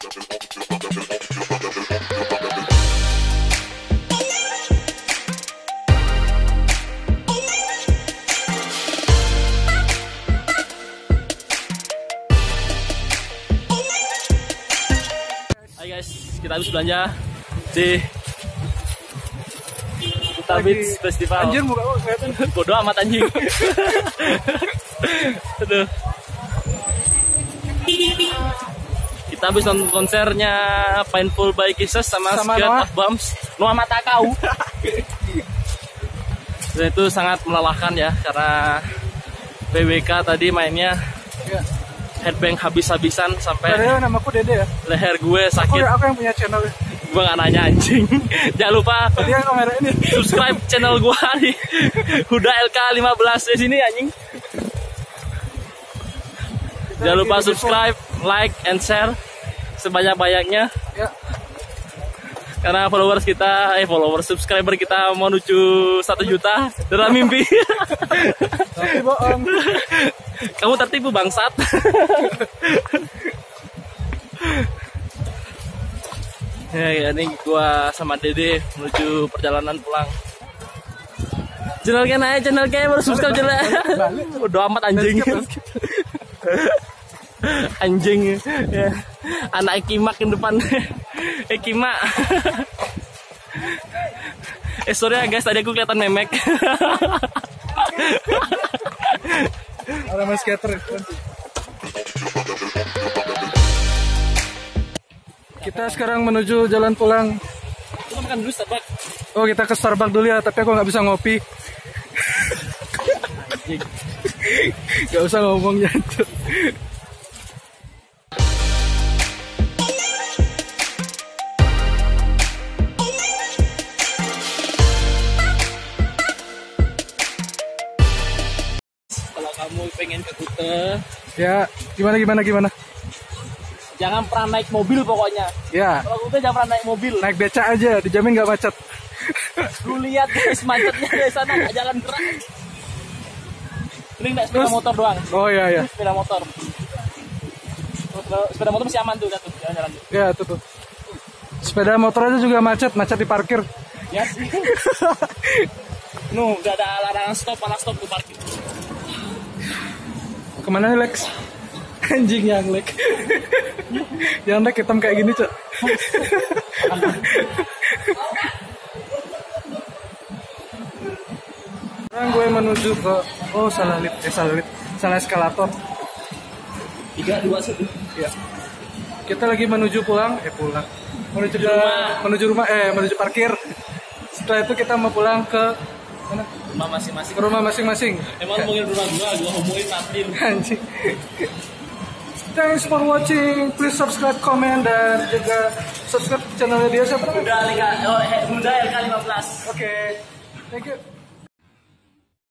Hai guys, kita habis belanja di Kuta Beach Festival. Anjir, muka gue kelihatan. Bodoh amat anjing. Aduh. Kita habis nonton konsernya Painful by Kisses sama Scared of Bombs. Noah mata kau. Dan itu sangat melelahkan ya, karena PWK tadi mainnya headbang habis-habisan sampai namaku Dede ya. Leher gue sakit. Aku yang punya channel. Gue gak nanya anjing. Jangan lupa Dia kamera ini. subscribe channel gue di Huda LK15 di sini anjing. Jangan lupa subscribe, like, and share sebanyak-banyaknya. Ya. Karena followers kita, subscriber kita menuju 1 juta dalam mimpi. Tapi bohong. Kamu tertipu bangsat. Ya, ini gua sama Dede menuju perjalanan pulang. Channel kayak baru subscribe channel. Udah amat anjing. Anjing ya. Anak Ekimak yang depan. Ekimak. Sorry ya guys, tadi aku kelihatan memek. Ada mas skater. Kita sekarang menuju jalan pulang. Kita makan dulu Starbucks. Oh, kita ke Starbucks dulu ya, tapi aku nggak bisa ngopi. Gak usah ngomong jantung. Kalau kamu pengen ke Kuta, Ya, gimana? jangan pernah naik mobil pokoknya. Ya, Kalau Kuta jangan pernah naik mobil. naik beca aja, dijamin nggak macet. Lu lihat guys macetnya dari sana, nggak jalan gerak. Mending naik sepeda motor doang. Oh iya. Sepeda motor. Sepeda motor masih aman tuh, jalan-jalan. Ya, tuh. Sepeda motor aja juga macet di parkir. Ya sih. Nuh, gak ada larangan stop, malah stop tuh parkir. Kemana nih Lex? Anjing yang Lex. Yang Lex hitam kayak gini, Cok. Sekarang gue menuju ke salah eskalator. 3, 2, 1. Ya. Kita lagi menuju pulang. Menuju parkir. Setelah itu kita mau pulang ke mana? Rumah masing-masing. Ke rumah masing-masing. Emang ngomongin rumah gua homoin Martin. Anjing. Thanks for watching. Please subscribe, comment, dan juga subscribe channelnya dia siapa? Huda LK15. Oke. Thank you.